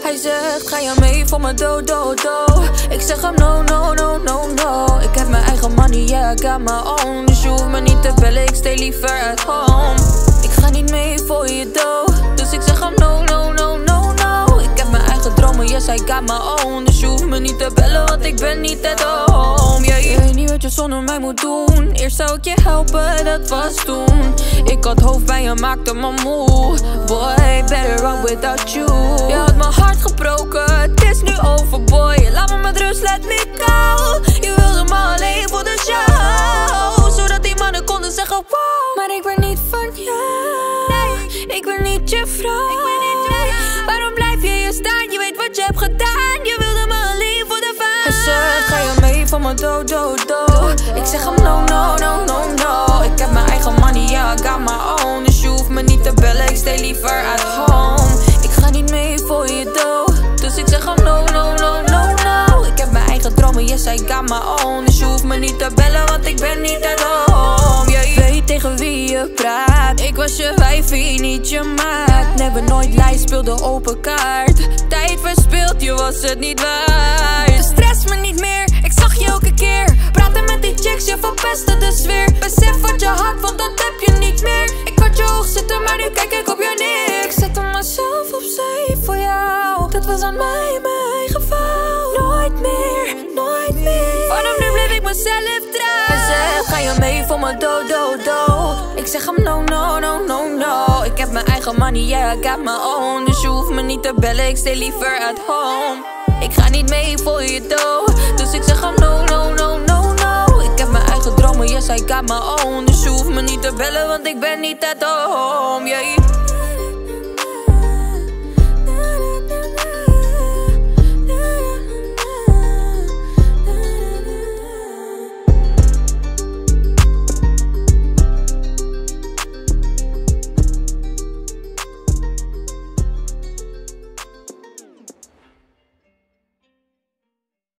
Hij zegt, ga je mee voor mijn do. Ik zeg hem no. Ik heb mijn eigen money, yeah, I got my own. Dus je hoeft me niet te bellen, ik stay liever at home. Ik ga niet mee voor je do, dus ik zeg hem no. Ik heb mijn eigen dromen, yes, I got my own. Dus je hoeft me niet te bellen, want ik ben niet at home, yeah. Je weet niet wat je zonder mij moet doen. Eerst zou ik je helpen, dat was toen. Ik had hoofdpijn en maakte me moe. Boy, better off without you. Je had mijn hart gebroken, het is nu over, boy. Laat me met rust, let me go. Je wilde me alleen voor de show, zodat die mannen konden zeggen wow. Maar ik ben niet van jou, nee, ik ben niet je vrouw. Waarom blijf je hier staan? Je weet wat je hebt gedaan. Je wilde me alleen voor de fun. Hij zegt, ga je mee voor mijn do. Ik zeg hem no. Ik heb mijn eigen money, yeah, I got my own. Dus je hoeft me niet te bellen, ik stay liever at home. Ik ga niet mee voor je do, dus ik zeg hem no. Ik heb mijn eigen dromen, yes, I got my own. Dus je hoeft me niet te bellen, want ik ben niet at home, yeah. Weet tegen wie je praat. Ik was je wijfie, niet je maat. Never nooit lijst, speelde open kaart. Tijd verspild, je was het niet waard. Stress me niet meer, ik zag je elke keer. Praten met die chicks, je verpestte de sfeer. Besef wat je had, want dat heb je niet meer. Ik had je hoog zitten, maar nu kijk ik op je neer. Ik zette mezelf opzij voor jou. Dat was aan mij, mijn eigen fout. Nooit meer. Vanaf nu bleef ik mezelf trouw. Hij zegt, ga je mee voor mijn do. Ik zeg hem no. Ik heb mijn eigen money, yeah, I got my own. Dus je hoeft me niet te bellen, ik stay liever at home. Ik ga niet mee voor je do, dus ik zeg hem no. Ik heb mijn eigen dromen, yes, I got my own. Dus je hoeft me niet te bellen, want ik ben niet at home, yeah.